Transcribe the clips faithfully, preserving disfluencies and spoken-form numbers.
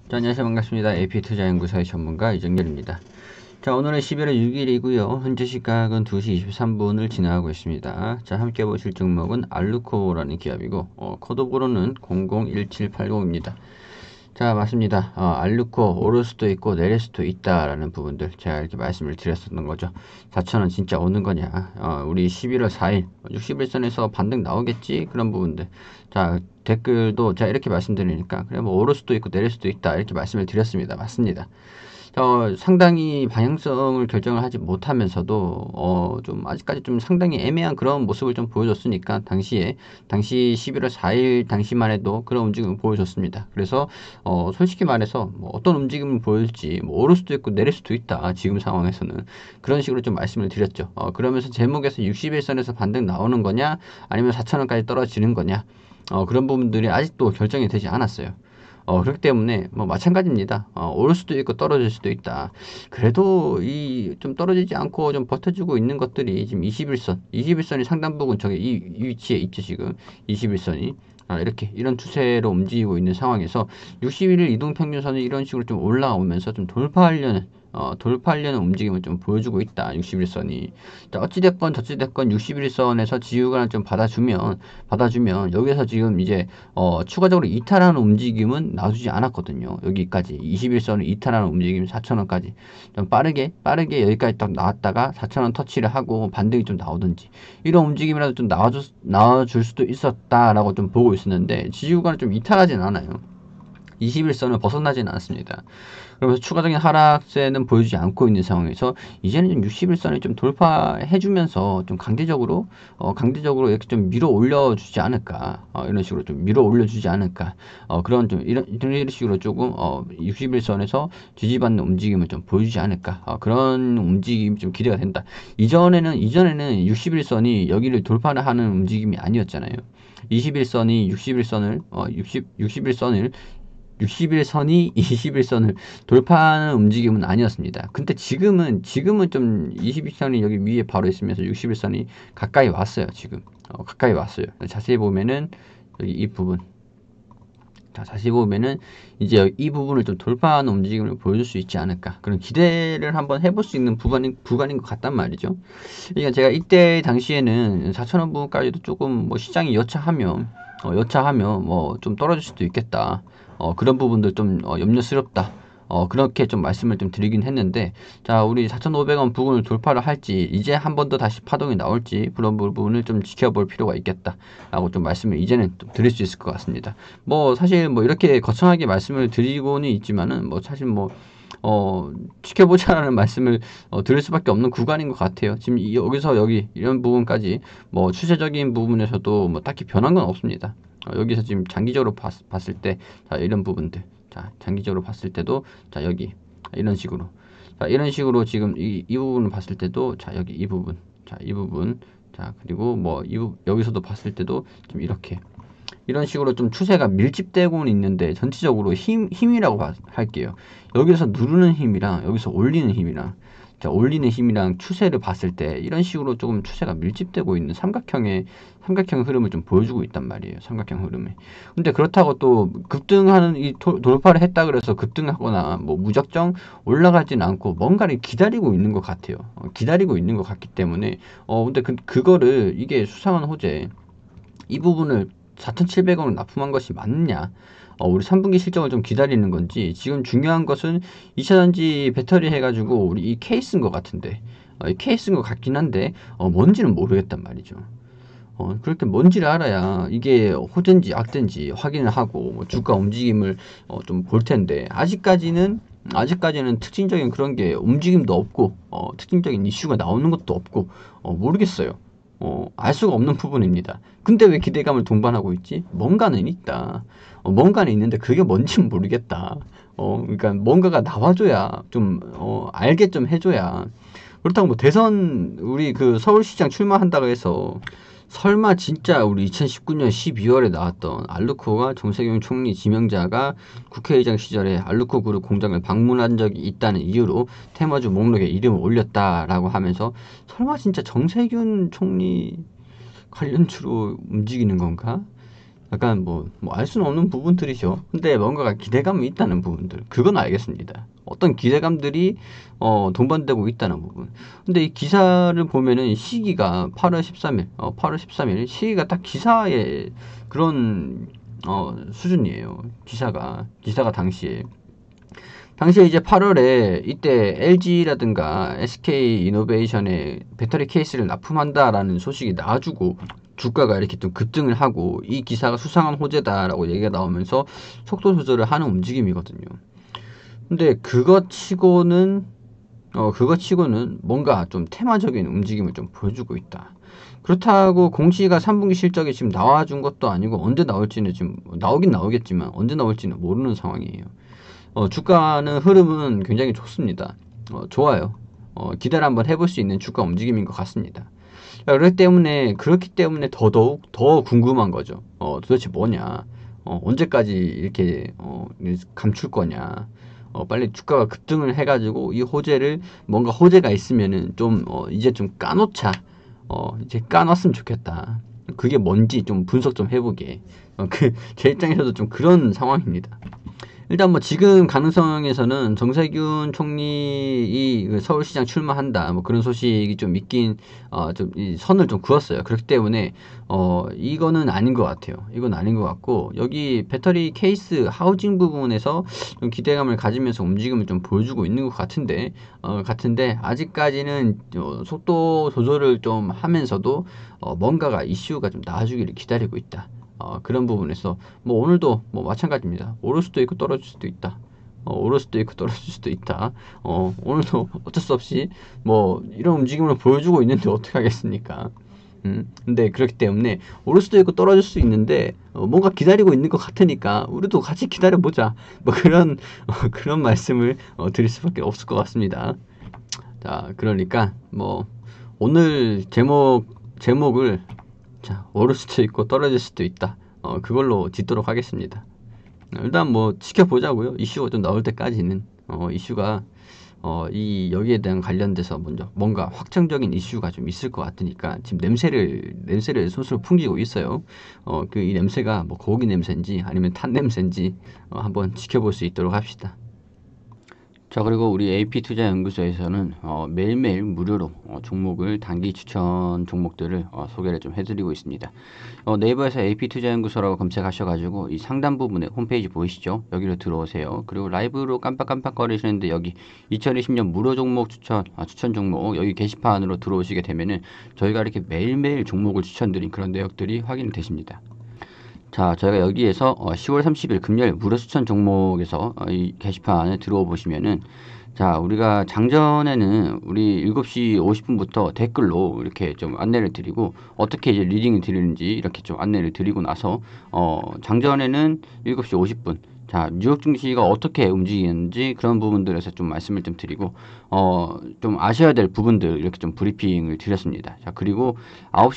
자, 안녕하세요. 반갑습니다. 에이피투자연구소의 전문가 이정렬입니다. 자, 오늘은 십일월 육일이고요. 현재 시각은 두 시 이십삼 분을 지나고 있습니다. 자, 함께 보실 종목은 알루코라는 기업이고, 어, 코드번호는 공공일칠팔공입니다. 자, 맞습니다. 어, 알루코 오를 수도 있고 내릴 수도 있다라는 부분들 제가 이렇게 말씀을 드렸었던 거죠. 사천 원 진짜 오는 거냐? 어, 우리 십일월 사일 육십 일선에서 반등 나오겠지? 그런 부분들. 자, 댓글도 제가 이렇게 말씀드리니까 그래 뭐 오를 수도 있고 내릴 수도 있다 이렇게 말씀을 드렸습니다. 맞습니다. 어, 상당히 방향성을 결정을 하지 못하면서도 어, 좀 아직까지 좀 상당히 애매한 그런 모습을 좀 보여줬으니까 당시에 당시 십일월 사일 당시만 해도 그런 움직임을 보여줬습니다. 그래서 어, 솔직히 말해서 뭐 어떤 움직임을 보일지 뭐 오를 수도 있고 내릴 수도 있다. 지금 상황에서는 그런 식으로 좀 말씀을 드렸죠. 어, 그러면서 제목에서 육십 일선에서 반등 나오는 거냐 아니면 사천 원까지 떨어지는 거냐 어, 그런 부분들이 아직도 결정이 되지 않았어요. 어, 그렇기 때문에 뭐 마찬가지입니다. 어, 오를 수도 있고 떨어질 수도 있다. 그래도 이 좀 떨어지지 않고 좀 버텨주고 있는 것들이 지금 이십 일선, 이십 일선이 상당 부분 저기 이, 이 위치에 있죠 지금 이십 일선이. 아, 이렇게 이런 추세로 움직이고 있는 상황에서 육십일 일 이동평균선이 이런 식으로 좀 올라오면서 좀 돌파하려는 어, 돌파하려는 움직임을 좀 보여주고 있다. 육십 일선이. 자, 어찌됐건 저찌됐건 육십 일선에서 지유관을 좀 받아주면 받아주면 여기서 지금 이제 어, 추가적으로 이탈하는 움직임은 나와주지 않았거든요. 여기까지 이십 일선을 이탈하는 움직임 사천 원까지 좀 빠르게 빠르게 여기까지 딱 나왔다가 사천 원 터치를 하고 반등이 좀 나오든지 이런 움직임이라도 좀 나와줄, 나와줄 수도 있었다라고 좀 보고 있었는데 지지구간을 좀 이탈하진 않아요. 이십 일선을 벗어나지는 않습니다. 그러면서 추가적인 하락세는 보여주지 않고 있는 상황에서 이제는 좀 육십 일선을 좀 돌파해주면서 좀 강제적으로 어, 강제적으로 이렇게 좀 밀어 올려주지 않을까 어, 이런 식으로 좀 밀어 올려주지 않을까 어, 그런 좀 이런 이런 식으로 조금 어, 육십 일선에서 지지받는 움직임을 좀 보여주지 않을까 어, 그런 움직임이 좀 기대가 된다. 이전에는 이전에는 육십 일선이 여기를 돌파하는 움직임이 아니었잖아요. 이십 일선이 육십 일선을 어, 육십, 육십 일선을 육십 일선이 이십 일선을 돌파하는 움직임은 아니었습니다. 근데 지금은 지금은 좀 이십 일선이 여기 위에 바로 있으면서 육십 일선이 가까이 왔어요. 지금 어, 가까이 왔어요. 자세히 보면은 여기 이 부분 자, 자세히 보면은 이제 이 부분을 좀 돌파하는 움직임을 보여줄 수 있지 않을까 그런 기대를 한번 해볼 수 있는 구간인, 구간인 것 같단 말이죠. 그러니까 제가 이때 당시에는 사천 원 부분까지도 조금 뭐 시장이 여차하면 어, 여차하면 뭐 좀 떨어질 수도 있겠다. 어, 그런 부분들 좀 어, 염려스럽다. 어, 그렇게 좀 말씀을 좀 드리긴 했는데, 자, 우리 사천오백 원 부분을 돌파를 할지, 이제 한 번 더 다시 파동이 나올지, 그런 부분을 좀 지켜볼 필요가 있겠다. 라고 좀 말씀을 이제는 좀 드릴 수 있을 것 같습니다. 뭐, 사실 뭐 이렇게 거창하게 말씀을 드리고는 있지만은, 뭐, 사실 뭐, 어, 지켜보자라는 말씀을 어, 드릴 수밖에 없는 구간인 것 같아요. 지금 이, 여기서 여기 이런 부분까지 뭐 추세적인 부분에서도 뭐 딱히 변한 건 없습니다. 어, 여기서 지금 장기적으로 봤, 봤을 때 자, 이런 부분들 자 장기적으로 봤을 때도 자 여기 이런 식으로 자 이런 식으로 지금 이, 이 부분을 봤을 때도 자 여기 이 부분 자 이 부분 자 그리고 뭐 이, 여기서도 봤을 때도 좀 이렇게 이런 식으로 좀 추세가 밀집되고는 있는데 전체적으로 힘, 힘이라고 할게요. 여기서 누르는 힘이랑 여기서 올리는 힘이랑 자, 올리는 힘이랑 추세를 봤을 때 이런 식으로 조금 추세가 밀집되고 있는 삼각형의 삼각형 흐름을 좀 보여주고 있단 말이에요. 삼각형 흐름을. 근데 그렇다고 또 급등하는 이 도, 돌파를 했다 그래서 급등하거나 뭐 무작정 올라가진 않고 뭔가를 기다리고 있는 것 같아요. 어, 기다리고 있는 것 같기 때문에 어 근데 그 그거를 이게 수상한 호재 이 부분을 사천칠백 원을 납품한 것이 맞느냐 어, 우리 삼 분기 실적을 좀 기다리는 건지 지금 중요한 것은 이차전지 배터리 해가지고 우리 이 케이스인 것 같은데 어, 이 케이스인 것 같긴 한데 어, 뭔지는 모르겠단 말이죠. 어, 그렇게 뭔지를 알아야 이게 호재인지 악재인지 확인을 하고 뭐 주가 움직임을 어, 좀 볼 텐데 아직까지는 아직까지는 특징적인 그런 게 움직임도 없고 어, 특징적인 이슈가 나오는 것도 없고 어, 모르겠어요. 어, 알 수가 없는 부분입니다. 근데 왜 기대감을 동반하고 있지? 뭔가는 있다. 어, 뭔가는 있는데 그게 뭔지는 모르겠다. 어, 그러니까 뭔가가 나와줘야 좀 어, 알게 좀 해줘야. 그렇다고 뭐 대선 우리 그 서울시장 출마한다고 해서 설마 진짜 우리 이천십구 년 십이월에 나왔던 알루코가 정세균 총리 지명자가 국회의장 시절에 알루코 그룹 공장을 방문한 적이 있다는 이유로 테마주 목록에 이름을 올렸다라고 하면서 설마 진짜 정세균 총리 관련주로 움직이는 건가? 약간 뭐, 뭐 알 수는 없는 부분들이죠. 근데 뭔가가 기대감이 있다는 부분들, 그건 알겠습니다. 어떤 기대감들이 어, 동반되고 있다는 부분. 근데 이 기사를 보면은 시기가 팔월 십삼일, 어, 팔월 십삼일 시기가 딱 기사의 그런 어, 수준이에요. 기사가 기사가 당시에 당시에 이제 팔월에 이때 엘지라든가 에스케이이노베이션에 배터리 케이스를 납품한다라는 소식이 나와주고 주가가 이렇게 좀 급등을 하고 이 기사가 수상한 호재다라고 얘기가 나오면서 속도 조절을 하는 움직임이거든요. 근데 그것 치고는 어 그것 치고는 뭔가 좀 테마적인 움직임을 좀 보여주고 있다. 그렇다고 공시가 삼 분기 실적이 지금 나와준 것도 아니고 언제 나올지는 지금 나오긴 나오겠지만 언제 나올지는 모르는 상황이에요. 어, 주가는 흐름은 굉장히 좋습니다. 어, 좋아요. 어, 기대를 한번 해볼 수 있는 주가 움직임인 것 같습니다. 그렇기 때문에 그렇기 때문에 더더욱 더 궁금한 거죠. 어, 도대체 뭐냐? 어, 언제까지 이렇게 어, 감출 거냐? 어, 빨리 주가가 급등을 해가지고 이 호재를 뭔가 호재가 있으면은 좀 어, 이제 좀 까놓자. 어, 이제 까놨으면 좋겠다. 그게 뭔지 좀 분석 좀 해보게. 어, 그, 제 입장에서도 좀 그런 상황입니다. 일단 뭐 지금 가능성에서는 정세균 총리이 그 서울시장 출마한다 뭐 그런 소식이 좀 있긴 어좀이 선을 좀 그었어요. 그렇기 때문에 어 이거는 아닌 것 같아요. 이건 아닌 것 같고 여기 배터리 케이스 하우징 부분에서 좀 기대감을 가지면서 움직임을 좀 보여주고 있는 것 같은데 어 같은데 아직까지는 어, 속도 조절을 좀 하면서도 어 뭔가가 이슈가 좀 나와주기를 기다리고 있다. 어, 그런 부분에서 뭐 오늘도 뭐 마찬가지입니다. 오를 수도 있고 떨어질 수도 있다. 어, 오를 수도 있고 떨어질 수도 있다. 어, 오늘도 어쩔 수 없이 뭐 이런 움직임을 보여주고 있는데 어떻게 하겠습니까? 음, 근데 그렇기 때문에 오를 수도 있고 떨어질 수 있는데 어, 뭔가 기다리고 있는 것 같으니까 우리도 같이 기다려보자. 뭐 그런 어, 그런 말씀을 어, 드릴 수밖에 없을 것 같습니다. 자, 그러니까 뭐 오늘 제목 제목을 자, 오를 수도 있고 떨어질 수도 있다. 어, 그걸로 짓도록 하겠습니다. 일단 뭐 지켜보자고요. 이슈가 좀 나올 때까지는 어, 이슈가 어, 이 여기에 대한 관련돼서 먼저 뭔가 확정적인 이슈가 좀 있을 것 같으니까 지금 냄새를 냄새를 솔솔 풍기고 있어요. 어, 그 이 냄새가 뭐 고기 냄새인지 아니면 탄 냄새인지 어, 한번 지켜볼 수 있도록 합시다. 자, 그리고 우리 에이피투자연구소에서는 어, 매일매일 무료로 어, 종목을 단기 추천 종목들을 어, 소개를 좀 해드리고 있습니다. 어, 네이버에서 에이피투자연구소라고 검색하셔가지고 이 상단 부분에 홈페이지 보이시죠? 여기로 들어오세요. 그리고 라이브로 깜빡깜빡거리시는데 여기 이천이십 년 무료 종목 추천, 아, 추천 종목 여기 게시판으로 들어오시게 되면은 저희가 이렇게 매일매일 종목을 추천드린 그런 내역들이 확인되십니다. 자, 저희가 여기에서 어, 시월 삼십일 금요일 무료 추천 종목에서 어, 이 게시판에 들어오 보시면은 자, 우리가 장전에는 우리 일곱 시 오십 분부터 댓글로 이렇게 좀 안내를 드리고 어떻게 이제 리딩을 드리는지 이렇게 좀 안내를 드리고 나서 어, 장전에는 일곱 시 오십 분 자, 뉴욕 증시가 어떻게 움직이는지 그런 부분들에서 좀 말씀을 좀 드리고, 어, 좀 아셔야 될 부분들 이렇게 좀 브리핑을 드렸습니다. 자, 그리고 아홉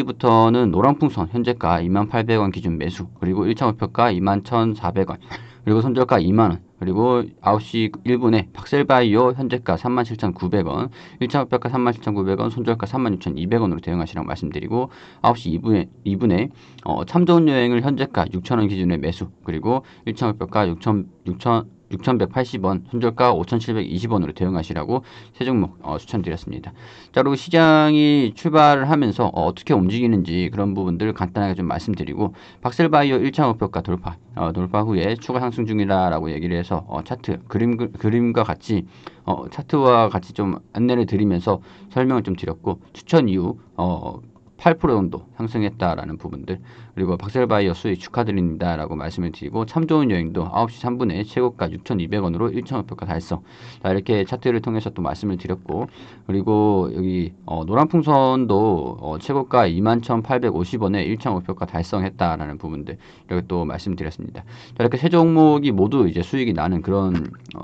시부터는 노랑풍선 현재가 이만 팔백 원 기준 매수, 그리고 일 차 목표가 이만 천사백 원, 그리고 손절가 이만 원, 그리고 아홉 시 일 분에 박셀바이오 현재가 삼만 칠천구백 원, 일 차 목표가 삼만 칠천구백 원, 손절가 삼만 육천이백 원으로 대응하시라고 말씀드리고 아홉 시 이 분에, 이 분에 어, 참 좋은 여행을 현재가 육천 원 기준의 매수, 그리고 일 차 목표가 육천, 육천, 육천백팔십 원, 손절가 오천칠백이십 원으로 대응하시라고 세 종목 어, 추천드렸습니다. 자, 그리고 시장이 출발을 하면서 어, 떻게 움직이는지 그런 부분들 간단하게 좀 말씀드리고 박셀바이오 일 차 목표가 돌파, 어, 돌파 후에 추가 상승 중이다라고 얘기를 해서 어, 차트, 그림, 그림과 같이 어, 차트와 같이 좀 안내를 드리면서 설명을 좀 드렸고 추천 이후 어, 팔 퍼센트 정도 상승했다라는 부분들, 그리고 박셀바이오 수익 축하드립니다 라고 말씀을 드리고 참 좋은 여행도 아홉 시 삼 분에 최고가 육천이백 원으로 일 천 목표가 달성, 자, 이렇게 차트를 통해서 또 말씀을 드렸고, 그리고 여기 어, 노란풍선도 어, 최고가 이만 천팔백오십 원에 일 천 목표가 달성했다라는 부분들 이렇게 또 말씀드렸습니다. 자, 이렇게 세 종목이 모두 이제 수익이 나는 그런 어,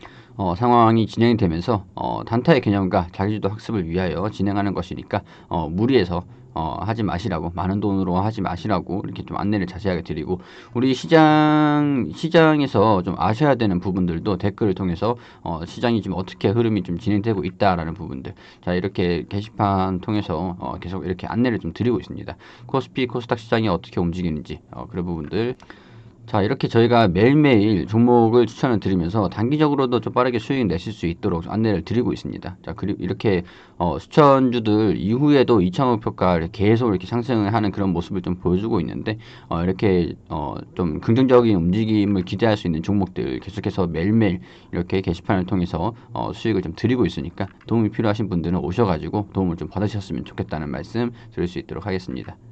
어, 상황이 진행이 되면서 어, 단타의 개념과 자기주도 학습을 위하여 진행하는 것이니까 어, 무리해서 어, 하지 마시라고, 많은 돈으로 하지 마시라고 이렇게 좀 안내를 자세하게 드리고, 우리 시장 시장에서 좀 아셔야 되는 부분들도 댓글을 통해서 어, 시장이 지금 어떻게 흐름이 좀 진행되고 있다라는 부분들, 자 이렇게 게시판 통해서 어, 계속 이렇게 안내를 좀 드리고 있습니다. 코스피 코스닥 시장이 어떻게 움직이는지 어, 그런 부분들. 자, 이렇게 저희가 매일매일 종목을 추천을 드리면서 단기적으로도 좀 빠르게 수익을 내실 수 있도록 안내를 드리고 있습니다. 자, 그리고 이렇게 어, 추천주들 이후에도 이창호 평가 계속 이렇게 상승을 하는 그런 모습을 좀 보여주고 있는데, 어, 이렇게 어, 좀 긍정적인 움직임을 기대할 수 있는 종목들 계속해서 매일매일 이렇게 게시판을 통해서 어, 수익을 좀 드리고 있으니까, 도움이 필요하신 분들은 오셔가지고 도움을 좀 받으셨으면 좋겠다는 말씀 드릴 수 있도록 하겠습니다.